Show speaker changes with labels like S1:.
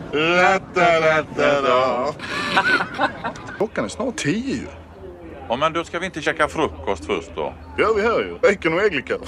S1: Klockan är snart 10 ju.
S2: Ja, men då ska vi inte käka frukost först då?
S1: Det gör vi här ju. Bacon och ägglikör.